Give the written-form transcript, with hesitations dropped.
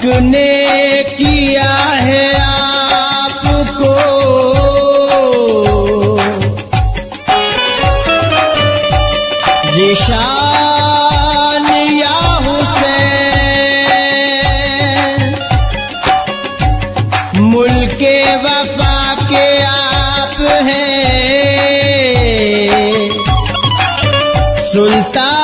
ने किया है आपको ज़िशान या हुसैन, मुल्के वफा के आप हैं सुल्तान